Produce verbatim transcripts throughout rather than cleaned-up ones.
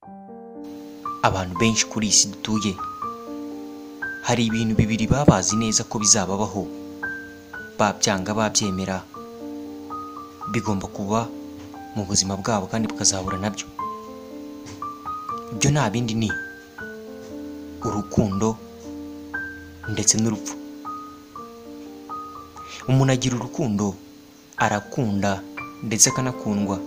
Abantu benshi kuri iyi si dutuye hari ibintu bibiri babazi neza ko bizababaho, babyanga babyemera, bigomba kuba mu buzima bwabo kandi bukazahura nabyo. Ibyo nta bindi ni urukundo ndetse n'urupfu. Umuntu agira urukundo, arakunda ndetse akanakundwa.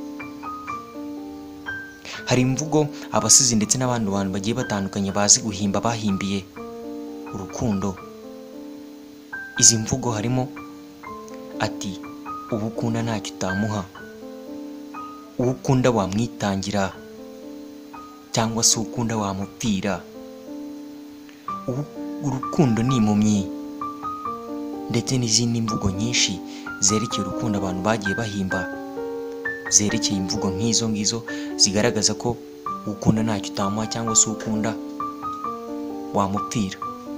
Hari imvugo abasizi ndetse n'abandi bantu bagiye batandukanye bazi guhimba bahimbiye urukundo. Izi mvugo harimo ati uwo ukunda ntacyo utamuha, uwo ukunda wamwitangira cyangwa se ukunda wamupfira, urukundo ni impumyi, ndetse n'izindi mvugo nyinshi zerekeye urukundo abantu bagiye bahimba, zerekeye imvugo nk'izo ngizo zigaragaza ko ukunda ntacyo utamuha cyangwa se ukunda wamupfira.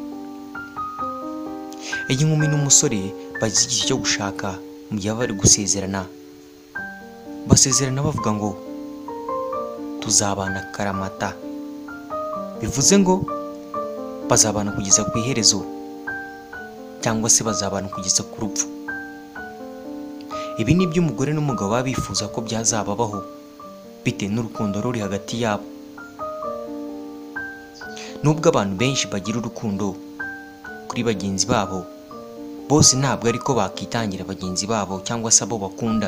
Iyo inkumi n'umusore bagize igihe cyo gushaka, mu gihe bari gusezerana, basezerana bavuga ngo tuzabana karamata, bivuze ngo bazabana kugeza ku iherezo cyangwa se bazabana kugeza ku rupfu. Ibi ni byo umugore n'umugabo baba bifuza ko byazababaho bitewe n'urukundo ruri hagati yabo. Nubwo abantu benshi bagira urukundo kuri bagenzi babo, bose ntabwo ariko bakitangira bagenzi babo cyangwa se abo bakunda,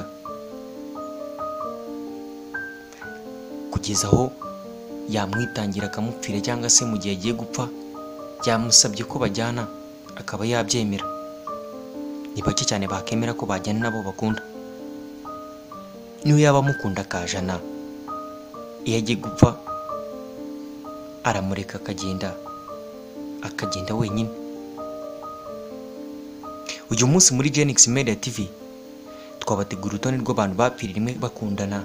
kugeza aho yamwitangira akamupfira, cyangwa se mu gihe agiye gupfa byamusabye ko bajyana akaba yabyemera. Ni bake cyane bakemera ko bajyana nabo bakunda. Niyo yaba amukunda akajana, iyo agiye gupfa aramureka akagenda, akagenda wenyine. Uyu munsi muri Genix Media T V twabategura urutonde rw'abantu bapfiriye rimwe bakundana.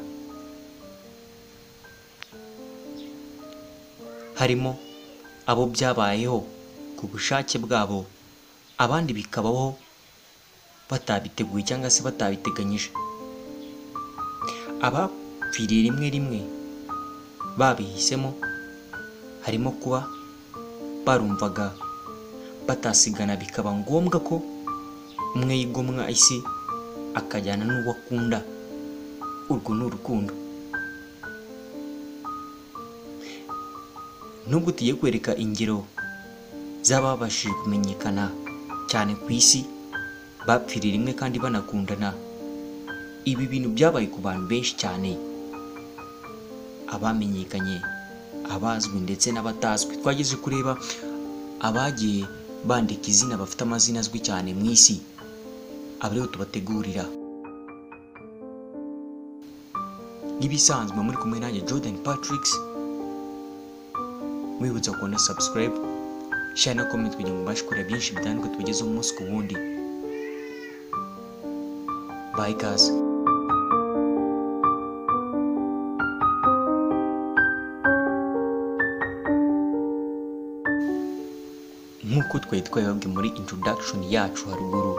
Harimo abo byabayeho ku bushake bwabo, abandi bikabaho batabiteguye cyangwa se batabiteganyije. Abapfiriye rimwe rimwe babihisemo, harimo kuba barumvaga batasigana, bikaba ngombwa ko umwe yigomwa isi akajyana n'uwo akunda. Urwo ni urukundo. Nubwo tugiye kwereka ingero z'ababashije kumenyekana cyane ku isi bapfiriye rimwe kandi banakundana, ibi bintu byabaye ku bantu benshi cyane, abamenyekanye, abazwi ndetse n'abatazwi. Twageze kureba abagiye bandika izina bafite amazina azwi cyane mu isi, abariho tubategurira. Nk'ibisanzwe muri kumwe nanjye Jordan Patrick, mwibutsa gukanda subscribe, share na comment kugira ngo mbashe kureba byinshi bitandukanye tubagezeho umunsi ku wundi. Bye guys. Nk'uko twari twabibabwiye muri introduction yacu haruguru,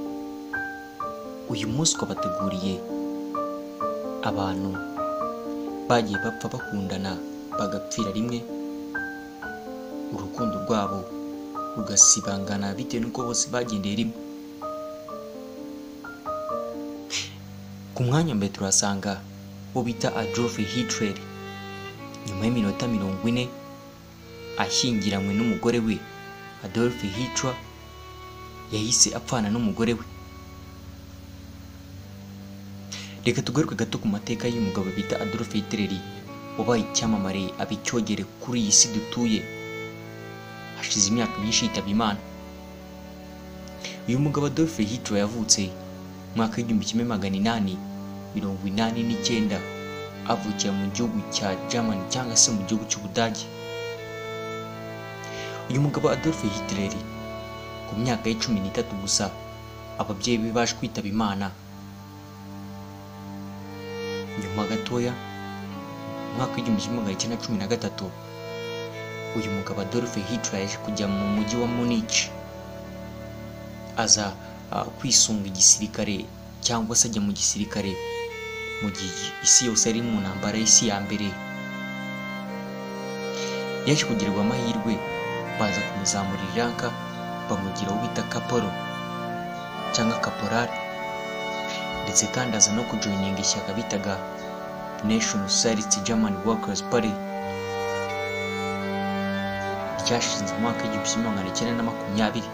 uyu munsi twabateguriye abantu bagiye bapfa bakundana bagapfira rimwe, urukundo rwabo rugasibangana bitewe n'uko bose bagendeye rimwe. Ku mwanya mbere turasanga bo bita Adolf Hitler. Nyuma y'iminota mirongo ine ashyingiranywe n'umugore we, Adolf Hitler yahise apfana n'umugore we. Reka tugaruke gato ku mateka y'umugabo bita Adolf Hitler wabaye icyamamare abicyogere kuri iyi si dutuye, hashize imyaka myinshi yitaba Imana. Uyu mugabo Adolf Hitler yavutse mwaka w'igihumbi kimwe magana inani mirongo inani n'icyenda, avukira mu gihugu cya Germany cyangwa se mu gihugu cy'Ubudage. Uyu mugabo Adolf Hitler ku myaka ye cumi n'itatu gusa ababyeyi be baje kwitaba Imana. Nyuma gatoya mwaka w'igihumbi kimwe magana cyenda cumi na gatatu, uyu mugabo Adolf Hitler yaje kujya mu mujyi wa Munich, aza uh, kwisunga igisirikare cyangwa se ajya mu gisirikare mu gihe isi yose ari mu ntambara y'isi ya mbere. yaje kugirirwa amahirwe baza kumuzamura iranka bamugira uwo bita kaporo cyangwa kaporari, ndetse kandi aza no kujoininga ishyaka bitaga National Socialist German Workers Party ryashinzwe mu mwaka w'igihumbi kimwe magana cyenda na makumyabiri.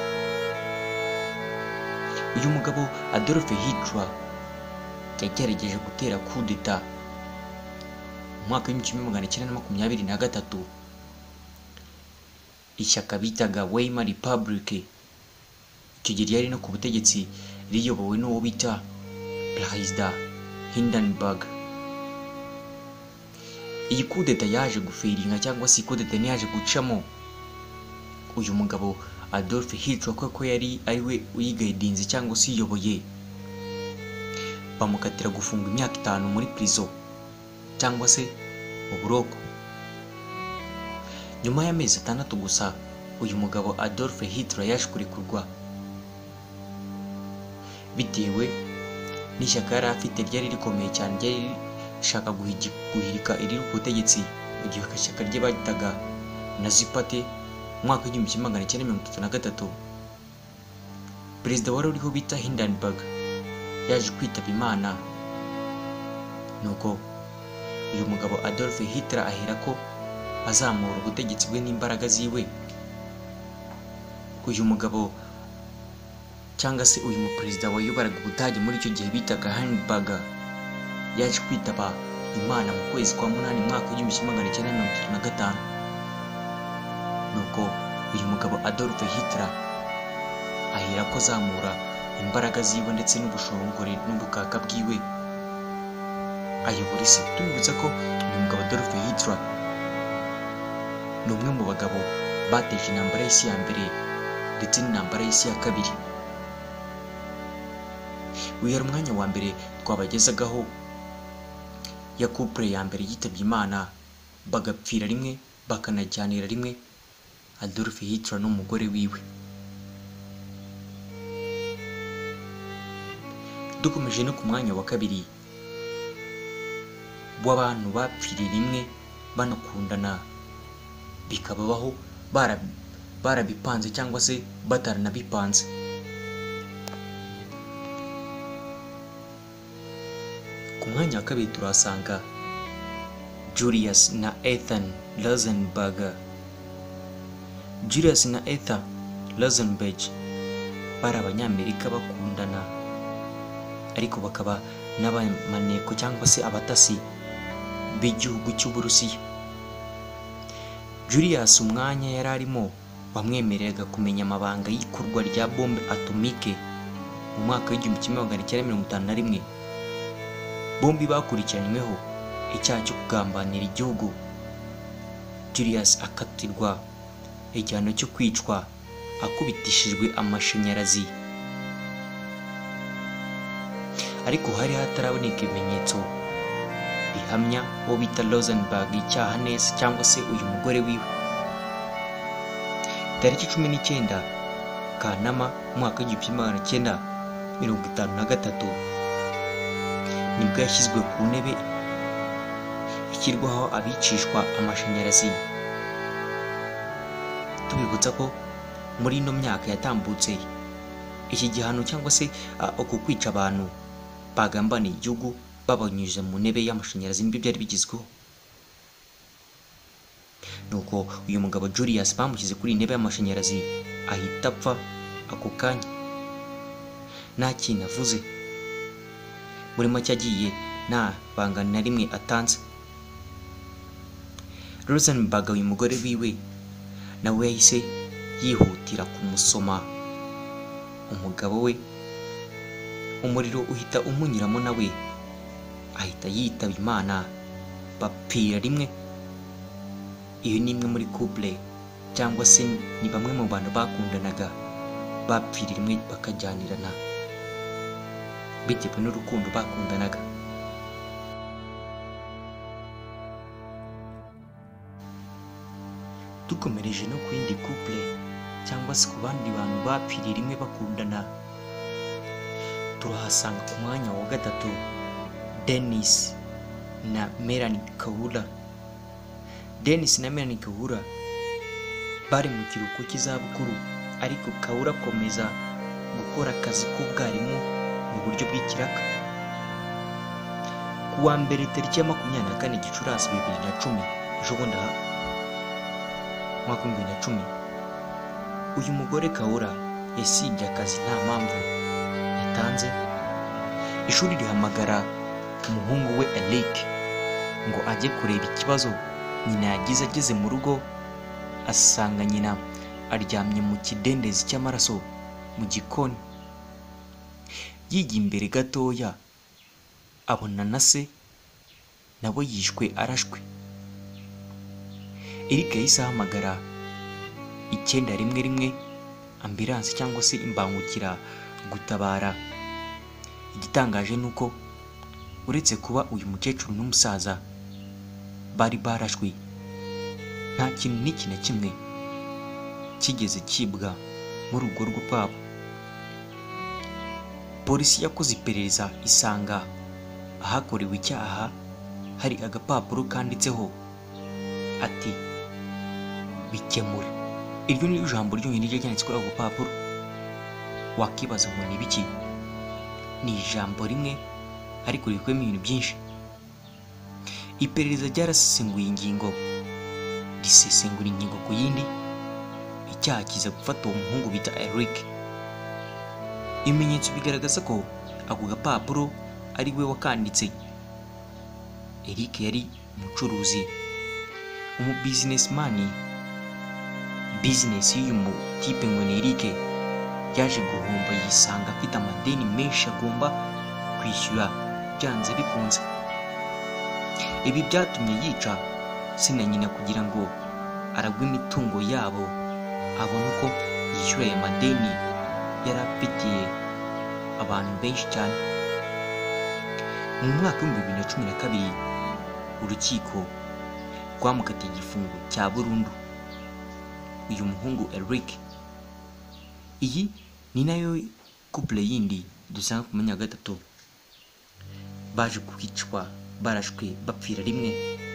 Uyu mugabo Adolf Hitler yagerageje gutera coup d'etat mu mwaka w'igihumbi kimwe magana cyenda na makumyabiri na gatatu. Ishyaka bitaga Weimar Republic icyo gihe ryari no ku butegetsi riyobowe n'uwo bita Perezida Hindenburg. Iyi coup d'etat yaje guferinga cyangwa se coup d'etat yaje gucamo uyu mugabo Adolf Hitler ko yari ari we uyigayidinze cyangwa se uyoboye, bamukatira gufunga imyaka itanu muri prison cyangwa se uburoko. Nyuma y'amezi atandatu gusa uyu mugabo Adolf Hitler yaje kurekurwa bitewe n'ishyaka yari afite ryari rikomeye cyane ryari rishaka guhirika iri ku butegetsi. Igihe ishyaka rye bagitaga Nazi Party mu mwaka w'igihumbi kimwe magana cyenda mirongo itatu na gatatu, perezida wari uriho bita Hindenburg yaje kwitaba Imana. Nuko uyu mugabo Adolf Hitler ahera ko azamura ubutegetsi bwe n'imbaraga ziwe. Uyu mugabo cyangwa se uyu muperezida wayoboraga Ubudage muri icyo gihe bitaga Hindenburg yaje kwitaba Imana mu kwezi kwa munani mu mwaka w'igihumbi kimwe magana cyenda mirongo itatu na gatanu. Nuko uyu mugabo Adolf Hitler ahera ko azamura imbaraga ziwe ndetse n'ubushongore n'ubukaka bwiwe ayobora isi. Tubibutsa ko uyu mugabo Adolf Hitler ni umwe mu bagabo bateje intambara y'isi ya mbere ndetse n'intambara y'isi ya kabiri. Uyu ari umwanya wa mbere twabagezagaho ya couple ya mbere yitabye Imana bagapfira rimwe bakanajyanira rimwe, Adolf Hitler n'umugore wiwe. Dukomeje no ku mwanya wa kabiri w'abantu bapfiriye rimwe banakundana bikababaho barabipanze cyangwa se bataranabipanze. Ku mwanya wa kabiri turasanga Julius na Ethan Rosenberg. Julius na Ethan Rosenberg bari abanyamerika bakundana ariko bakaba n'abamaneko cyangwa se abatasi b'igihugu cy'Uburusiya. Julius umwanya yari arimo wamwemereraga kumenya amabanga y'ikorwa rya bombe atomike mu mwaka w'igihumbi kimwe magana cyenda mirongo itanu na rimwe. Bombi bakurikiranyweho icyaha cyo kugambanira igihugu. Julius akatirwa igihano cyo kwicwa akubitishijwe amashanyarazi, ariko hari hataraboneka ibimenyetso bihamya uwo bita Rosenberg icyaha neza cyangwa se uyu mugore wiwe. Tariki cumi n'icyenda Kanama umwaka w'igihumbi kimwe magana cyenda mirongo itanu na gatatu nibwo yashyizwe ku ntebe ishyirwaho abicishwa amashanyarazi. Tubibutsa ko muri ino myaka yatambutse iki gihano cyangwa se uku kwica abantu bagambaniye igihugu babanyujije mu ntebe y'amashanyarazi nibyo byari bigizweho. Nuko uyu mugabo Julius bamushyize kuri intebe y'amashanyarazi ahita apfa ako kanya nta kintu avuze. Muri make agiye nta banga na rimwe atanze. Rosenberg uyu mugore wiwe nawe yahise yihutira kumusoma umugabo we, umuriro uhita umunyuramo nawe ahita yitaba Imana bapfira rimwe. Iyo ni imwe muri couple cyangwa se ni bamwe mu bantu bakundanaga bapfira rimwe bakajyanirana bitewe n'urukundo bakundanaga. Dukomereje no ku yindi couple cyangwa se ku bandi bantu bapfiriye rimwe bakundana, turahasanga ku mwanya wa gatatu Dennis na Melanie Kaula. Dennis na Melanie Kaura bari mu kiruhuko cy'izabukuru, ariko Kaura akomeza gukora akazi k'ubwarimu mu buryo bw'ikiraka. Ku wa mbere tariki ya makumyabiri na kane Gicurasi bibiri na cumi, ejo bundi aha mwaka w'ibihumbi bibiri na cumi, uyu mugore Kaura yasibye akazi nta mpamvu yatanze. Ishuri rihamagara umuhungu we Eric ngo ajye kureba ikibazo nyina yagize. Ageze mu rugo asanga nyina aryamye mu kidendezi cy'amaraso mu gikoni. Yigiye imbere gatoya abona na se nabo yishwe arashwe. Eric yahise ahamagara icyenda rimwe rimwe, ambilanse cyangwa se imbangukira gutabara. Igitangaje nuko uretse kuba uyu mukecuru n'umusaza bari barashwe, nta kintu n'iki na kimwe kigeze kibwa muri urwo rugo rwabo. Polisi yakoze iperereza isanga ahakorewe icyaha hari agapapuro kanditseho ati bikemure. Iryo ni ijambo ryonyine ryanditse kuri ako gapapuro. Wakibaza ngo ni biki? Ni ijambo rimwe ariko rikubiyemo ibintu byinshi. Iperereza ryarasesenguye ingingo, risesengura ingingo ku yindi, icyaha kiza gufata uwo muhungu bita Eric. Ibimenyetso bigaragaza ko ako gapapuro ari we wakanditse. Eric yari umucuruzi, umu businessman. Business y'uyu mutipe ngo ni Eric yaje guhomba, yisanga afite amadeni menshi agomba kwishyura byanze bikunze. Ibi byatumye yica se na nyina kugira ngo aragwe imitungo yabo, abona uko yishyura aya madeni yari afitiye abantu benshi cyane. Mu mwaka w'ibihumbi bibiri na cumi na kabiri urukiko rwamukatiye igifungo cya burundu uyu muhungu Eric. Iyi ni nayo couple yindi dusanga ku mwanya wa gatatu baje kwicwa barashwe bapfira rimwe.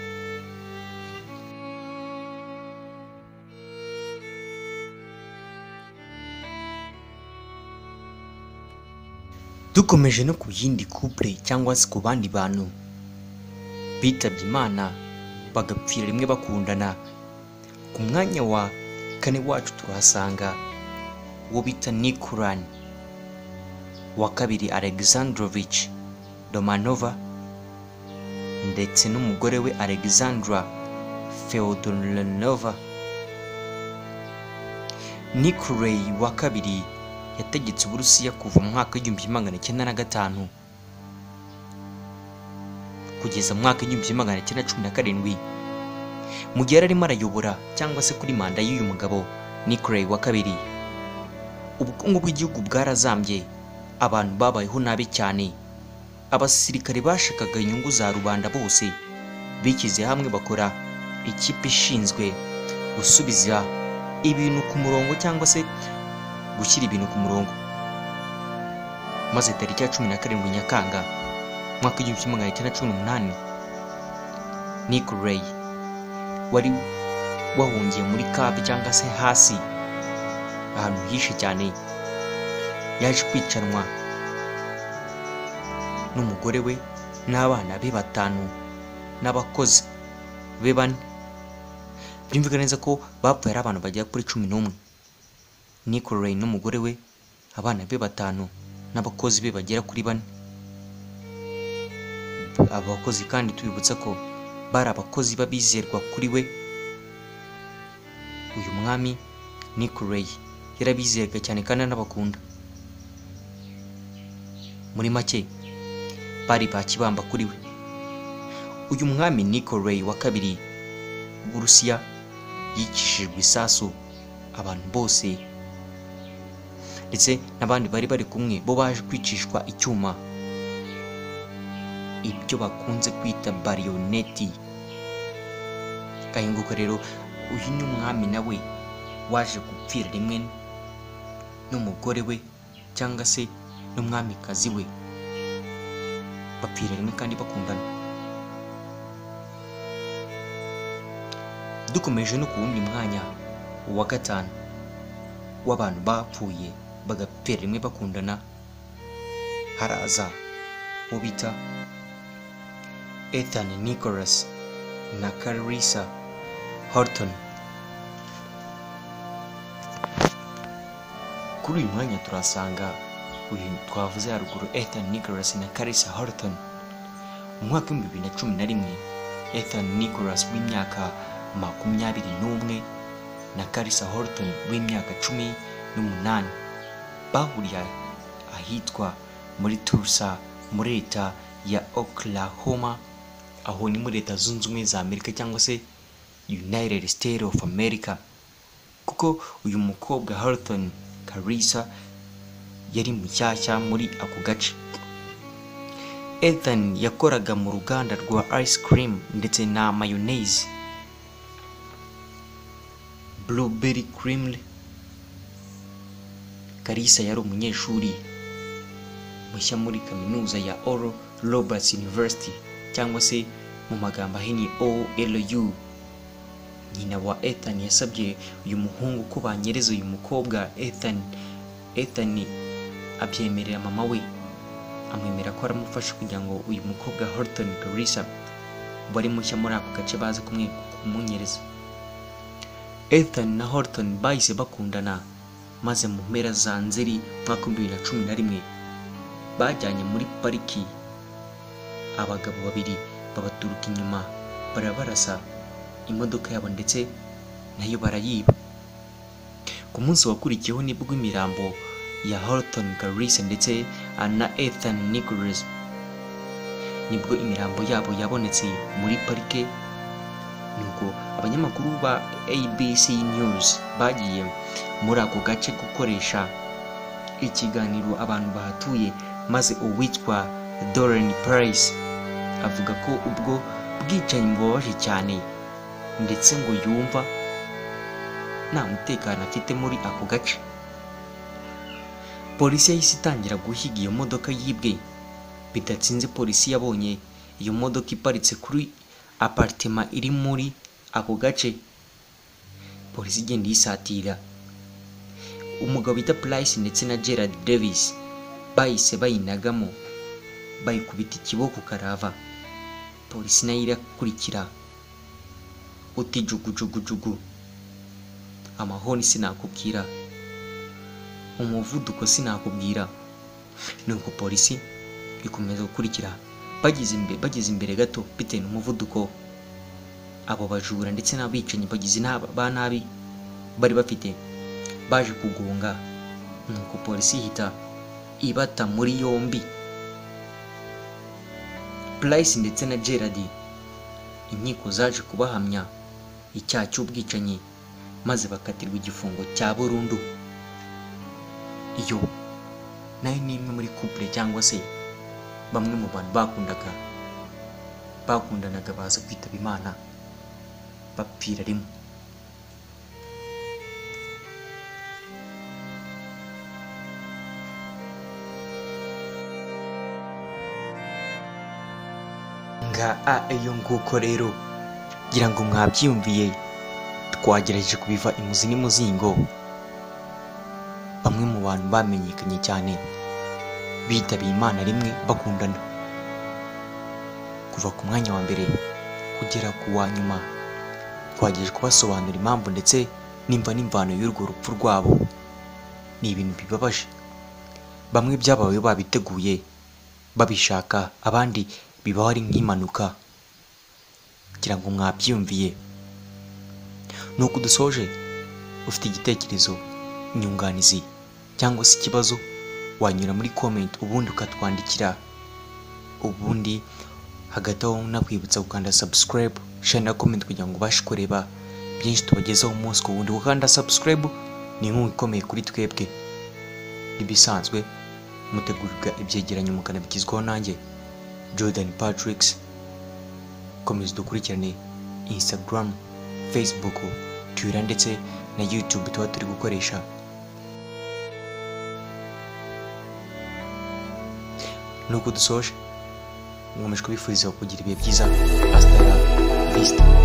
Dukomeje no ku yindi couple cyangwa se ku bandi bantu bitabye Imana bagapfira rimwe bakundana. Ku mwanya wa kane wacu turahasanga uwo bita Nikolai, wa kabiri Alexandrovich Domanova, ndetse n'umugore we Alexandra Feodorovna. Nikolai wa kabiri yategetse Uburusiya kuva mu mwaka w'igihumbi magana cyenda na gatanu kugeza mu mwaka w'igihumbi magana cyenda cumi na karindwi. Mu gihe arimo arayobora cyangwa se kuri manda y'uyu mugabo Nikolai wa kabiri, ubukungu bw'igihugu bwarazambye, abantu babayeho nabi cyane. Abasirikare bashakaga inyungu za rubanda bose bikize hamwe bakora ikipe ishinzwe gusubiza ibintu ku murongo cyangwa se gushyira ibintu ku murongo. Maze tariki ya cumi na karindwi Nyakanga mwaka w'igihumbi magana cyenda cumi n'umunani, Nikolai wari wahungiye muri kabe cyangwa se hasi ahantu hishe cyane, yaje kwicanwa n'umugore we n'abana be batanu n'abakozi be bane. Byumvikana neza ko bapfuye ari abantu bagera kuri cumi n'umwe. Nikolai n'umugore we, abana be batanu n'abakozi be bagera kuri bane. Abakozi kandi tubibutsa ko bari abakozi babizerwa kuri we. Uyu mwami Nikolai yarabizeraga cyane kandi anabakunda. Muri make bari bakibamba kuri we. Uyu mwami Nikolai wa kabiri w'Uburusiya yicishijwe isasu abantu bose, ndetse n'abandi bari bari kumwe bo baje kwicishwa icyuma, ibyo bakunze kwita barioneti. Gahinguka rero uyu ni umwami nawe waje gupfira rimwe n'umugore we cyangwa se n'umwamikazi we, bapfira rimwe kandi bakundana. Dukomeje no ku wundi mwanya wa gatanu w'abantu bapfuye bagapfira rimwe bakundana, haraza uwo bita Ethan Nicholas na Clarissa Horton. Kuri uyu mwanya turasanga uyu twavuze haruguru Ethan Nicholas na Clarissa Horton. Mu mwaka w'ibihumbi bibiri na cumi na rimwe Ethan Nicholas w'imyaka makumyabiri n'umwe na Clarissa Horton w'imyaka cumi n'umunani bahuriye ahitwa muri Tulsa muri leta ya Oklahoma, aho ni muri leta zunze ubumwe za Amerika cyangwa se United States of America, kuko uyu mukobwa Horton Clarissa yari mushyashya muri ako gace. Ethan yakoraga mu ruganda rwa ice cream ndetse na mayonnaise, blueberry cream. Clarissa yari umunyeshuri mushya muri kaminuza ya Oral Roberts University cyangwa se mu magambo ahinnye O L U. Nyina wa Ethan yasabye uyu muhungu ko banyereza uyu mukobwa Ethan. Ethan abyemerera mama we, amwemera ko aramufasha kugira ngo uyu mukobwa Horton Clarissa bari mushya muri ako gace baze kumwe kumunyereza. Ethan na Horton bahise bakundana, maze mu mpera za Nzeri mwaka w'ibihumbi bibiri na cumi na rimwe bajyanye muri pariki. Abagabo babiri babaturuka inyuma barabarasa imodoka yabo ndetse nayo barayiba. Ku munsi wakurikiyeho nibwo imirambo ya Horton Clarissa ndetse na Ethan Nicholas nibwo imirambo yabo yabonetse muri parike. Nuko abanyamakuru ba A B C News bagiye muri ako gace gukoresha ikiganiro abantu bahatuye, maze uwitwa Doreen Price avuga ko ubwo bwicanyi bubabaje cyane ndetse ngo yumva nta mutekano afite muri ako gace. Polisi yahise itangira guhiga iyo modoka yibwe. Bidatsinze polisi yabonye iyo modoka iparitse kuri apartment iri muri ako gace. Polisi igenda yisatira. Umugabo bita Price ndetse na Gerald Davis bahise bayinagamo, bayikubita ikiboko karava. Polisi nayo irakurikira uti jugujugujugu. Amahoni sinakubwira, umuvuduko sinakubwira. Nuko polisi ikomeza gukurikira. Bageze imbere bageze imbere gato bitewe n'umuvuduko, abo bajura ndetse n'abicanyi bagize ba nabi bari bafite baje kugunga. Nuko polisi ihita ibata muri yombi Price ndetse na Gerald. Inkiko zaje kubahamya icyaha cy'ubwicanyi maze bakatirwa igifungo cya burundu. Iyo nayo ni imwe muri couple cyangwa se bamwe mu bantu bakundaga bakundanaga baza kwitaba Imana bapfira rimwe. Nga a iyo nguko rero gira ngo mwabyiyumviye, twagerageje kubiva imuzi n'imuzingo. Bamwe mu bantu bamenyekanye cyane bitabiye Imana rimwe bakundana, kuva ku mwanya wa mbere kugera ku wa nyuma. Twagejeje kubasobanura impamvu ndetse nimba n'imvano y'urwo rupfu rwabo. Ni ibintu bibabaje. Bamwe byabawe babiteguye babishaka, abandi bibaho ari nk'impanuka. Kugira ngo mwabyiyumviye. Nuko dusoje, ufite igitekerezo, inyunganizi cyangwa se ikibazo, wanyura muri comment ubundi ukatwandikira. Ubundi hagati aho nakwibutsa gukanda subscribe, share na comment kugira ngo ubashe kureba byinshi tubagezaho umunsi ku wundi. Gukanda subscribe ni inkunga ikomeye kuri twebwe. Ibisanzwe mutegurirwa ibyegeranyo mukanabigizwaho nanjye Jordan Patricks. Komeza dukurikirane Instagram, Facebook, Twitter ndetse na YouTube tuba turi gukoresha. Nuko dusoje, nkomeje kubifuriza kugira ibihe byiza. Hasta la vista.